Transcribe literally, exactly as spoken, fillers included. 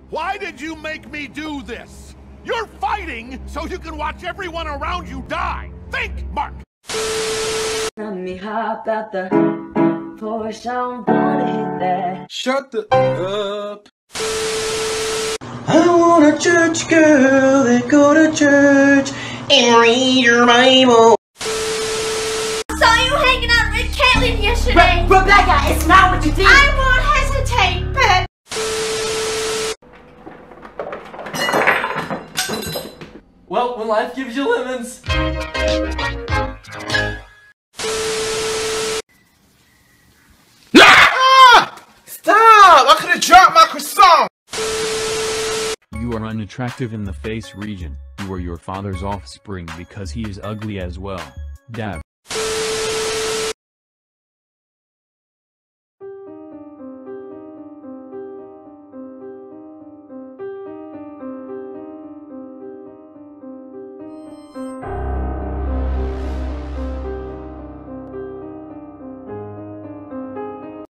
Why did you make me do this? You're fighting so you can watch everyone around you die. Think, Mark! Let me hop out the Porsche, I don't wanna hit that. Shut the up. I want a church girl that go to church and read your Bible. I saw you hanging out with Caitlin yesterday. Re Rebecca, it's not what you think. I won't hesitate, but... Well, when life gives you lemons. Ah! Stop! I could have dropped my croissant! You are unattractive in the face region. You are your father's offspring because he is ugly as well. Dab.